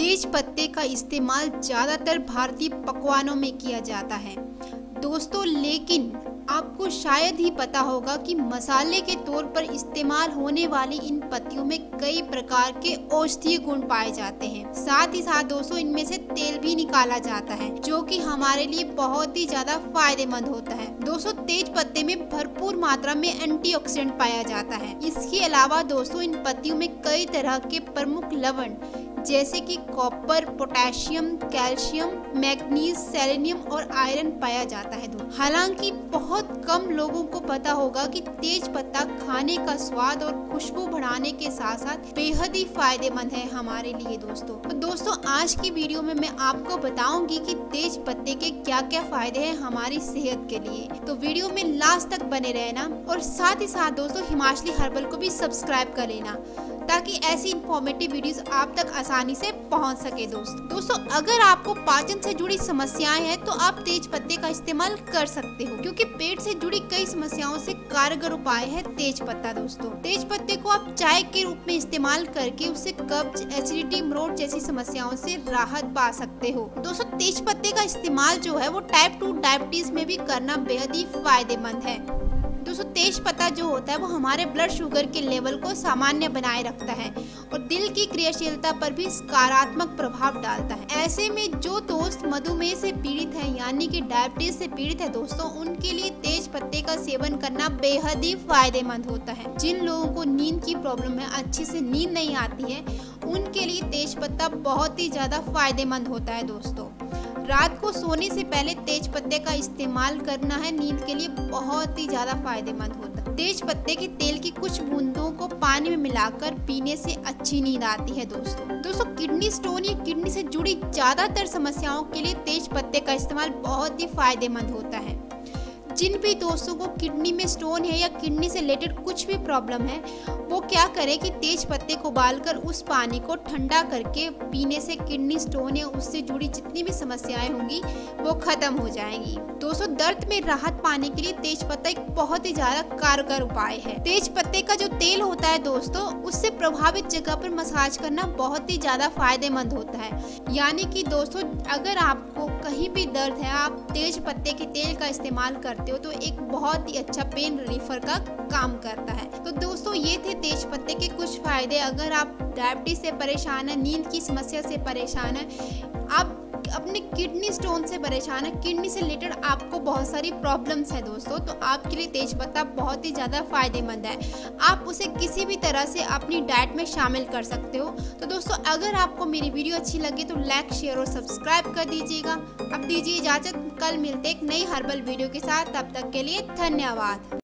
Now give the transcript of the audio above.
तेज पत्ते का इस्तेमाल ज़्यादातर भारतीय पकवानों में किया जाता है दोस्तों, लेकिन आपको शायद ही पता होगा कि मसाले के तौर पर इस्तेमाल होने वाली इन पत्तियों में कई प्रकार के औषधीय गुण पाए जाते हैं। साथ ही साथ दोस्तों इनमें से तेल भी निकाला जाता है जो कि हमारे लिए बहुत ही ज्यादा फायदेमंद होता है। दोस्तों तेज पत्ते में भरपूर मात्रा में एंटीऑक्सीडेंट पाया जाता है। इसके अलावा दोस्तों इन पत्तियों में कई तरह के प्रमुख लवण जैसे कि copper, potassium, calcium, manganese, selenium और आयरन पाया जाता है। हालांकि बहुत कम लोगों को पता होगा कि तेज पत्ता खाने का स्वाद और खुशबू बढ़ाने के साथ साथ बेहद ही फायदेमंद है हमारे लिए दोस्तों। तो दोस्तों आज की वीडियो में मैं आपको बताऊंगी कि तेज पत्ते के क्या क्या फायदे हैं हमारी सेहत के लिए। तो वीडियो में लास्ट तक बने रहना और साथ ही साथ दोस्तों हिमाचली हर्बल को भी सब्सक्राइब कर लेना ताकि ऐसी इंफॉर्मेटिव वीडियोस आप तक आसानी से पहुंच सके। दोस्तों अगर आपको पाचन से जुड़ी समस्याएं हैं तो आप तेज पत्ते का इस्तेमाल कर सकते हो, क्योंकि पेट से जुड़ी कई समस्याओं से कारगर उपाय है तेज पत्ता। दोस्तों तेज पत्ते को आप चाय के रूप में इस्तेमाल करके उससे कब्ज, एसिडिटी, मरोड़ जैसी समस्याओं से राहत पा सकते हो। दोस्तों तेज पत्ते का इस्तेमाल जो है वो टाइप 2 डायबिटीज में भी करना बेहद ही फायदेमंद है। दोस्तों तेज पत्ता जो होता है वो हमारे ब्लड शुगर के लेवल को सामान्य बनाए रखता है और दिल की क्रियाशीलता पर भी सकारात्मक प्रभाव डालता है। ऐसे में जो दोस्त मधुमेह से पीड़ित हैं यानी कि डायबिटीज से पीड़ित है दोस्तों, उनके लिए तेज पत्ते का सेवन करना बेहद ही फायदेमंद होता है। जिन लोगों को नींद की प्रॉब्लम है, अच्छे से नींद नहीं आती है, उनके लिए तेज पत्ता बहुत ही ज्यादा फायदेमंद होता है। दोस्तों रात को सोने से पहले तेज पत्ते का इस्तेमाल करना है नींद के लिए बहुत ही ज्यादा फायदेमंद होता है। तेज पत्ते के तेल की कुछ बूंदों को पानी में मिलाकर पीने से अच्छी नींद आती है। दोस्तों किडनी स्टोन या किडनी से जुड़ी ज्यादातर समस्याओं के लिए तेज पत्ते का इस्तेमाल बहुत ही फायदेमंद होता है। जिन भी दोस्तों को किडनी में स्टोन है या किडनी से रिलेटेड कुछ भी प्रॉब्लम है, वो क्या करें कि तेज पत्ते को उबालकर उस पानी को ठंडा करके पीने से किडनी स्टोन या उससे जुड़ी जितनी भी समस्याएं होंगी वो खत्म हो जाएंगी। दोस्तों दर्द में राहत पाने के लिए तेज पत्ता एक बहुत ही ज्यादा कारगर उपाय है। तेज पत्ते का जो तेल होता है दोस्तों, उससे प्रभावित जगह पर मसाज करना बहुत ही ज्यादा फायदेमंद होता है। यानी कि दोस्तों अगर आपको कहीं भी दर्द है, आप तेज पत्ते के तेल का इस्तेमाल करते हो तो एक बहुत ही अच्छा पेन रिलीफर का काम करता है। तो दोस्तों ये थे तेज पत्ते के कुछ फायदे। अगर आप डायबिटीज से परेशान है, नींद की समस्या से परेशान है, आप अपने किडनी स्टोन से परेशान है, किडनी से रिलेटेड आपको बहुत सारी प्रॉब्लम्स है दोस्तों, तो आपके लिए तेज पत्ता बहुत ही ज़्यादा फायदेमंद है। आप उसे किसी भी तरह से अपनी डाइट में शामिल कर सकते हो। तो दोस्तों अगर आपको मेरी वीडियो अच्छी लगे तो लाइक, शेयर और सब्सक्राइब कर दीजिएगा। अब दीजिए इजाज़त, कल मिलते एक नई हर्बल वीडियो के साथ। तब तक के लिए धन्यवाद।